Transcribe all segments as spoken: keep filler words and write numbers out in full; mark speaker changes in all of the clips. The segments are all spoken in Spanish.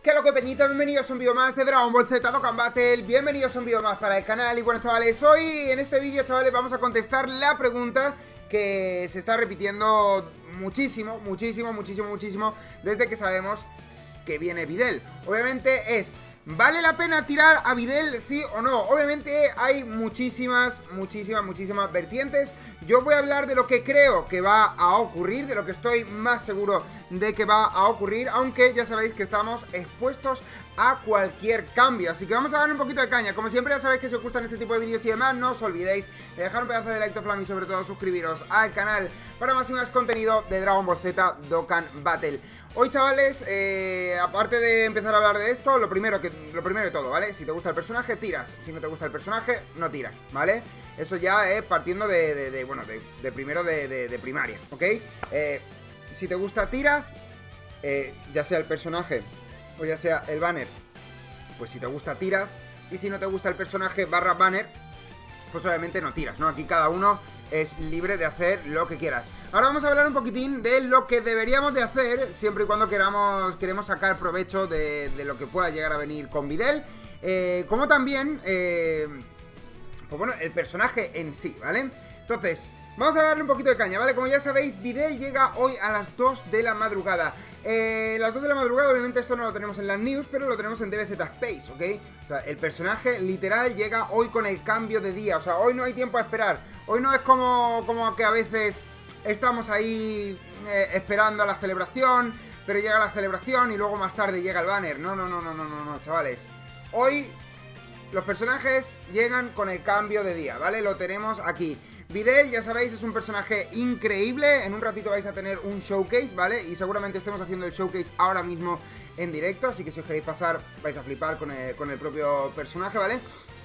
Speaker 1: ¿Qué es lo que peñita? Bienvenidos a un vídeo más de Dragon Ball Z Dokkan Battle. Bienvenidos a un vídeo más para el canal. Y bueno, chavales, hoy en este vídeo, chavales, vamos a contestar la pregunta que se está repitiendo muchísimo, muchísimo, muchísimo, muchísimo desde que sabemos que viene Videl. Obviamente es: ¿vale la pena tirar a Videl, sí o no? Obviamente hay muchísimas, muchísimas, muchísimas vertientes. Yo voy a hablar de lo que creo que va a ocurrir, de lo que estoy más seguro de que va a ocurrir, aunque ya sabéis que estamos expuestos a cualquier cambio. Así que vamos a darle un poquito de caña. Como siempre, ya sabéis que si os gustan este tipo de vídeos y demás, no os olvidéis de dejar un pedazo de like to flam y sobre todo suscribiros al canal para más y más contenido de Dragon Ball Z Dokkan Battle. Hoy, chavales, eh, aparte de empezar a hablar de esto, lo primero, que, lo primero de todo, ¿vale? Si te gusta el personaje, tiras. Si no te gusta el personaje, no tiras, ¿vale? Eso ya es partiendo de, de, de bueno, de, de primero de, de, de primaria, ¿ok? Eh, si te gusta, tiras, eh, ya sea el personaje o ya sea el banner, pues si te gusta, tiras. Y si no te gusta el personaje barra banner, pues obviamente no tiras, ¿no? Aquí cada uno es libre de hacer lo que quieras. Ahora vamos a hablar un poquitín de lo que deberíamos de hacer siempre y cuando queramos queremos sacar provecho de, de lo que pueda llegar a venir con Videl. Eh, como también, eh, pues bueno, el personaje en sí, ¿vale? Entonces, vamos a darle un poquito de caña, ¿vale? Como ya sabéis, Videl llega hoy a las dos de la madrugada. Eh, las dos de la madrugada, obviamente esto no lo tenemos en las news, pero lo tenemos en D B Z Space, ¿ok? O sea, el personaje literal llega hoy con el cambio de día. O sea, hoy no hay tiempo a esperar. Hoy no es como, como que a veces estamos ahí eh, esperando a la celebración, pero llega la celebración y luego más tarde llega el banner. No, no, no, no, no, no, no, chavales. Hoy los personajes llegan con el cambio de día, ¿vale? Lo tenemos aquí. Videl, ya sabéis, es un personaje increíble. En un ratito vais a tener un showcase, ¿vale? Y seguramente estemos haciendo el showcase ahora mismo en directo, así que si os queréis pasar vais a flipar con el, con el propio personaje, ¿vale?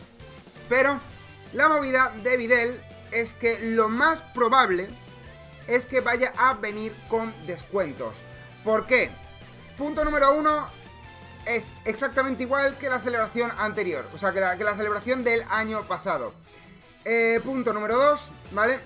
Speaker 1: Pero la movida de Videl es que lo más probable es que vaya a venir con descuentos. ¿Por qué? Punto número uno, es exactamente igual que la celebración anterior, o sea, que la, que la celebración del año pasado. Eh, punto número dos, ¿vale?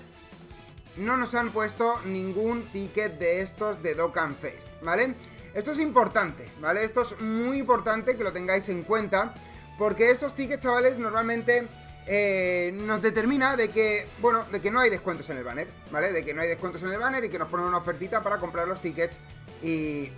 Speaker 1: No nos han puesto ningún ticket de estos de Dokkan Fest, ¿vale? Esto es importante, ¿vale? Esto es muy importante que lo tengáis en cuenta, porque estos tickets, chavales, normalmente eh, nos determina de que, bueno, de que no hay descuentos en el banner, ¿vale? De que no hay descuentos en el banner y que nos ponen una ofertita para comprar los tickets y,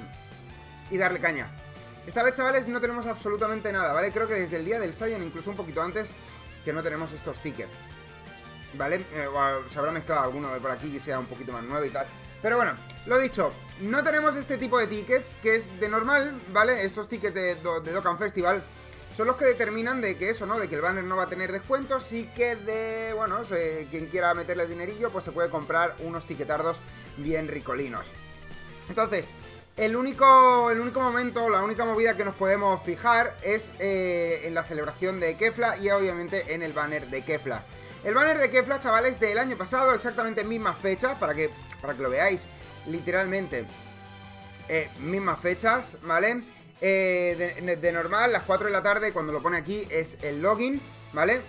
Speaker 1: y darle caña. Esta vez, chavales, no tenemos absolutamente nada, ¿vale? Creo que desde el día del Saiyan, incluso un poquito antes, que no tenemos estos tickets, ¿vale? Eh, o se habrá mezclado alguno de por aquí que sea un poquito más nuevo y tal. Pero bueno, lo dicho, no tenemos este tipo de tickets, que es de normal, ¿vale? Estos tickets de, de Dokkan Festival son los que determinan de que eso, ¿no? De que el banner no va a tener descuentos y que de, bueno, se, quien quiera meterle dinerillo, pues se puede comprar unos tiquetardos bien ricolinos. Entonces, el único, el único momento, la única movida que nos podemos fijar es eh, en la celebración de Kefla y obviamente en el banner de Kefla. El banner de Kefla, chavales, del año pasado, exactamente mismas fechas, para que, para que lo veáis, literalmente, eh, mismas fechas, ¿vale? Eh, de, de normal, las cuatro de la tarde, cuando lo pone aquí, es el login, ¿vale?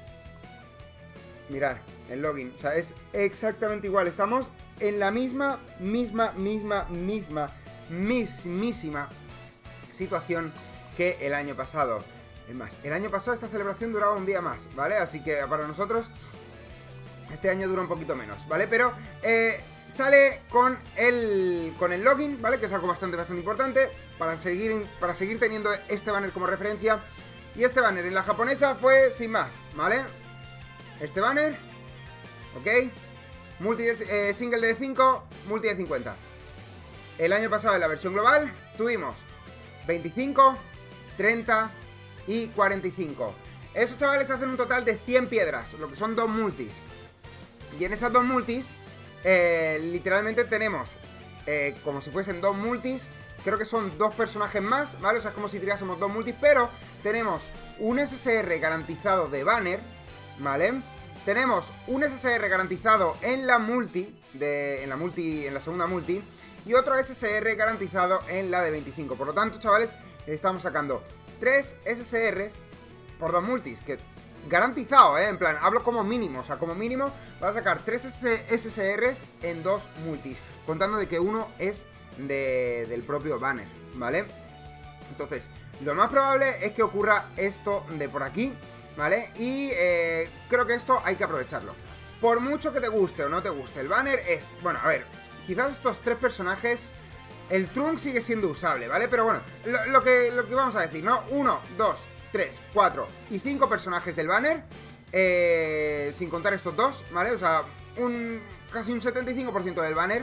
Speaker 1: Mirad, el login, o sea, es exactamente igual, estamos en la misma, misma, misma, misma, mismísima situación que el año pasado. Es más, el año pasado esta celebración duraba un día más, ¿vale? Así que para nosotros este año dura un poquito menos, ¿vale? Pero eh, sale con el, con el login, ¿vale? Que es algo bastante, bastante importante para seguir, para seguir teniendo este banner como referencia. Y este banner en la japonesa fue sin más, ¿vale? Este banner, ¿ok? Multi de, eh, single de cinco, multi de cincuenta. El año pasado en la versión global tuvimos veinticinco, treinta y cuarenta y cinco. Esos, chavales, hacen un total de cien piedras, lo que son dos multis. Y en esas dos multis, eh, literalmente tenemos, eh, como si fuesen dos multis, creo que son dos personajes más, ¿vale? O sea, es como si tirásemos dos multis, pero tenemos un S S R garantizado de banner, ¿vale? Tenemos un S S R garantizado en la multi, de, en la multi, en la segunda multi, y otro S S R garantizado en la de veinticinco. Por lo tanto, chavales, estamos sacando tres S S Rs por dos multis, que garantizado, ¿eh? En plan, hablo como mínimo, o sea, como mínimo va a sacar tres S S Rs en dos multis, contando de que uno es de, del propio banner, ¿vale? Entonces, lo más probable es que ocurra esto de por aquí, ¿vale? Y eh, creo que esto hay que aprovecharlo. Por mucho que te guste o no te guste, el banner es... Bueno, a ver, quizás estos tres personajes... El Trunks sigue siendo usable, ¿vale? Pero bueno, lo, lo, que, lo que vamos a decir, ¿no? Uno, dos, tres, cuatro y cinco personajes del banner, eh, sin contar estos dos, ¿vale? O sea, un casi un setenta y cinco por ciento del banner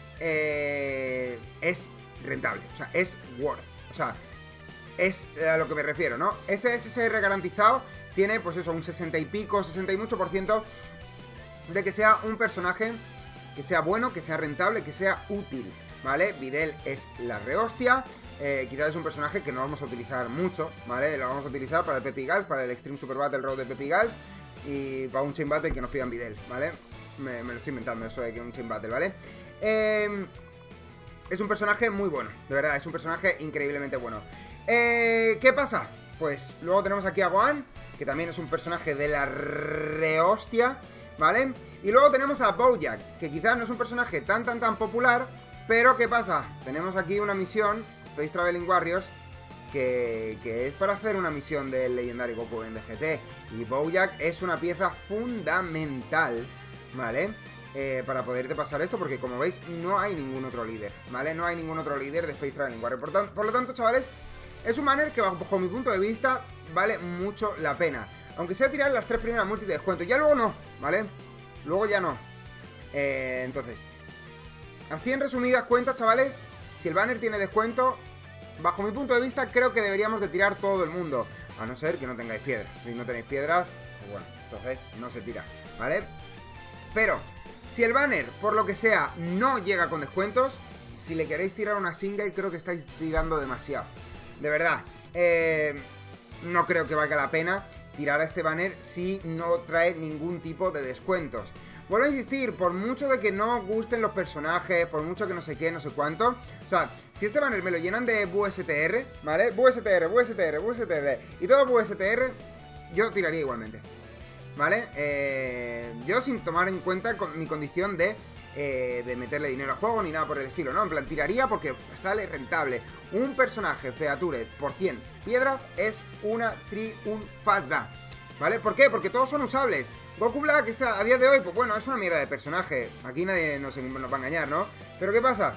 Speaker 1: eh, es rentable, o sea, es worth. O sea, es a lo que me refiero, ¿no? Ese S S R garantizado tiene, pues eso, un sesenta y pico, sesenta y mucho por ciento de que sea un personaje que sea bueno, que sea rentable, que sea útil, ¿vale? Videl es la rehostia. Eh, quizás es un personaje que no vamos a utilizar mucho, ¿vale? Lo vamos a utilizar para el Peppy Gals, para el Extreme Super Battle Road de Peppy Gals y para un Chain Battle que nos pidan Videl, ¿vale? Me, me lo estoy inventando eso de que un Chain Battle, ¿vale? Eh, es un personaje muy bueno, de verdad, es un personaje increíblemente bueno. Eh, ¿Qué pasa? Pues luego tenemos aquí a Gohan, que también es un personaje de la rehostia, ¿vale? Y luego tenemos a Bojack, que quizás no es un personaje tan tan tan popular, pero ¿qué pasa? Tenemos aquí una misión, Space Traveling Warriors, que, que es para hacer una misión del Legendary Goku en D G T. Y Bojack es una pieza fundamental, ¿vale? Eh, para poderte pasar esto, porque como veis, no hay ningún otro líder, ¿vale? No hay ningún otro líder de Space Traveling Warriors. Por, por lo tanto, chavales, es un banner que bajo mi punto de vista vale mucho la pena. Aunque sea tirar las tres primeras multi de descuento. Ya luego no, ¿vale? Luego ya no. Eh, entonces, así en resumidas cuentas, chavales, si el banner tiene descuento, bajo mi punto de vista, creo que deberíamos de tirar todo el mundo. A no ser que no tengáis piedras. Si no tenéis piedras, pues bueno, entonces no se tira, ¿vale? Pero, si el banner, por lo que sea, no llega con descuentos, si le queréis tirar una single, creo que estáis tirando demasiado. De verdad, eh, no creo que valga la pena tirar a este banner si no trae ningún tipo de descuentos. Vuelvo a insistir, por mucho de que no gusten los personajes, por mucho que no sé qué, no sé cuánto, o sea, si este banner me lo llenan de B U S T R, ¿vale? B U S T R, B U S T R, B U S T R y todo B U S T R, yo tiraría igualmente, ¿vale? Eh, yo sin tomar en cuenta con mi condición de, eh, de meterle dinero al juego ni nada por el estilo, ¿no? En plan, tiraría porque sale rentable. Un personaje Featured por cien piedras es una triunfada, ¿vale? ¿Por qué? Porque todos son usables. Goku Black está a día de hoy, pues bueno, es una mierda de personaje. Aquí nadie nos, nos va a engañar, ¿no? Pero ¿qué pasa?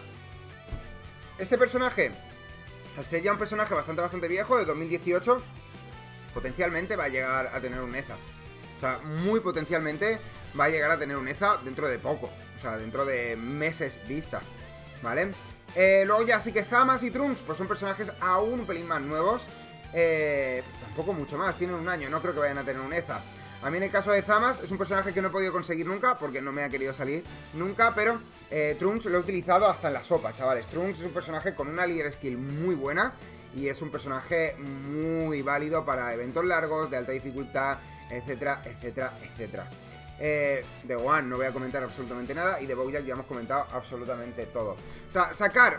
Speaker 1: Este personaje, al ser ya un personaje bastante, bastante viejo, de dos mil dieciocho, potencialmente va a llegar a tener un E Z A. O sea, muy potencialmente va a llegar a tener un E Z A dentro de poco. O sea, dentro de meses vista, ¿vale? Eh, luego ya sí que Zamasu y Trunks, pues son personajes aún un pelín más nuevos. Eh, tampoco mucho más, tienen un año, no creo que vayan a tener un E Z A. A mí en el caso de Zamasu es un personaje que no he podido conseguir nunca, porque no me ha querido salir nunca, pero eh, Trunks lo he utilizado hasta en la sopa, chavales. Trunks es un personaje con una líder skill muy buena y es un personaje muy válido para eventos largos, de alta dificultad, etcétera, etcétera, etcétera. Eh, de Gohan no voy a comentar absolutamente nada y de Bojack ya hemos comentado absolutamente todo. O sea, sacar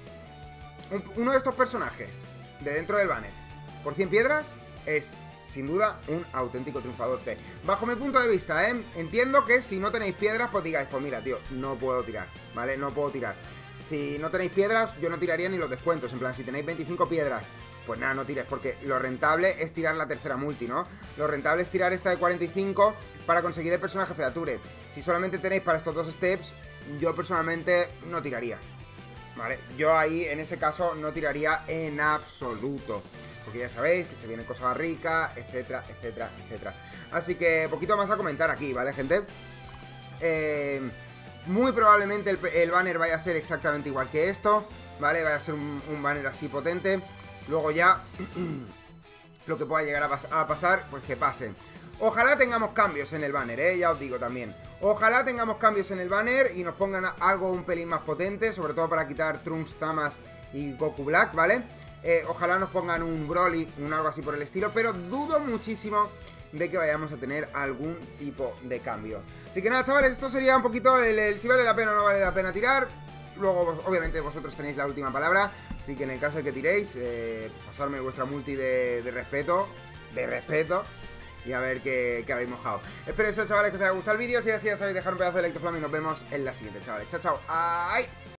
Speaker 1: un, uno de estos personajes de dentro del banner por cien piedras es, sin duda, un auténtico triunfador. Bajo mi punto de vista, ¿eh? Entiendo que si no tenéis piedras, pues digáis, pues mira, tío, no puedo tirar, ¿vale? No puedo tirar. Si no tenéis piedras, yo no tiraría ni los descuentos. En plan, si tenéis veinticinco piedras, pues nada, no tires, porque lo rentable es tirar la tercera multi, ¿no? Lo rentable es tirar esta de cuarenta y cinco para conseguir el personaje Featured. Si solamente tenéis para estos dos steps, yo personalmente no tiraría, ¿vale? Yo ahí, en ese caso, no tiraría en absoluto, porque ya sabéis que se vienen cosas ricas, etcétera, etcétera, etcétera. Así que poquito más a comentar aquí, ¿vale, gente? Eh, muy probablemente el, el banner vaya a ser exactamente igual que esto, ¿vale? Vaya a ser un, un banner así potente. Luego ya, lo que pueda llegar a, pas a pasar, pues que pase. Ojalá tengamos cambios en el banner, ¿eh? Ya os digo también. Ojalá tengamos cambios en el banner y nos pongan algo un pelín más potente, sobre todo para quitar Trunks, Zamasu y Goku Black, ¿vale? Eh, ojalá nos pongan un Broly, un algo así por el estilo, pero dudo muchísimo de que vayamos a tener algún tipo de cambio. Así que nada, chavales, esto sería un poquito el, el si vale la pena o no vale la pena tirar. Luego, obviamente, vosotros tenéis la última palabra. Así que en el caso de que tiréis, eh, pasarme vuestra multi de, de respeto, de respeto, y a ver qué, qué habéis mojado. Espero eso, chavales, que os haya gustado el vídeo. Si es así, ya sabéis, dejar un pedazo de like, y nos vemos en la siguiente, chavales. Chao, chao. ¡Ay!